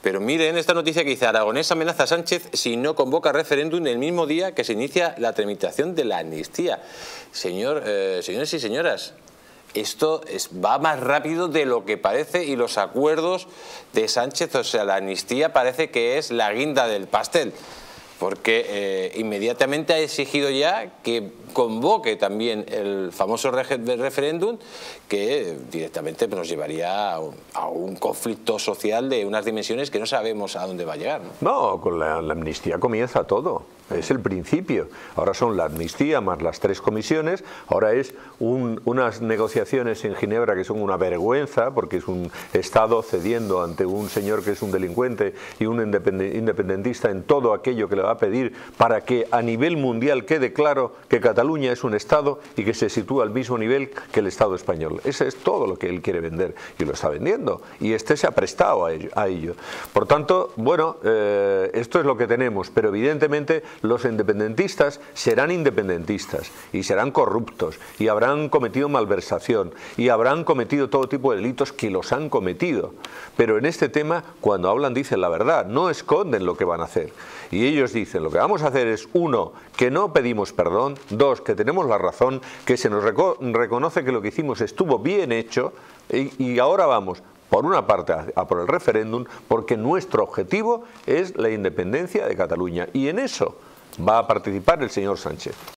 Pero miren esta noticia que dice: Aragonés amenaza a Sánchez si no convoca referéndum el mismo día que se inicia la tramitación de la amnistía. Señores y señoras, esto va más rápido de lo que parece, y los acuerdos de Sánchez, o sea, la amnistía parece que es la guinda del pastel, porque inmediatamente ha exigido ya que convoque también el famoso referéndum, que directamente nos llevaría a un conflicto social de unas dimensiones que no sabemos a dónde va a llegar, ¿no? No, con la amnistía comienza todo. Es el principio. Ahora son la amnistía más las 3 comisiones. Ahora es unas negociaciones en Ginebra que son una vergüenza, porque es un Estado cediendo ante un señor que es un delincuente y un independentista en todo aquello que le va a pedir para que a nivel mundial quede claro que Cataluña es un Estado y que se sitúa al mismo nivel que el Estado español. Ese es todo lo que él quiere vender, y lo está vendiendo, y este se ha prestado a ello. Por tanto, bueno, esto es lo que tenemos, pero evidentemente los independentistas serán independentistas y serán corruptos y habrán cometido malversación y habrán cometido todo tipo de delitos, que los han cometido. Pero en este tema, cuando hablan, dicen la verdad, no esconden lo que van a hacer. Y ellos dicen: lo que vamos a hacer es, 1, que no pedimos perdón; 2, que tenemos la razón, que se nos reconoce que lo que hicimos estuvo bien hecho, y ahora vamos, por una parte, a por el referéndum, porque nuestro objetivo es la independencia de Cataluña, y en eso va a participar el señor Sánchez.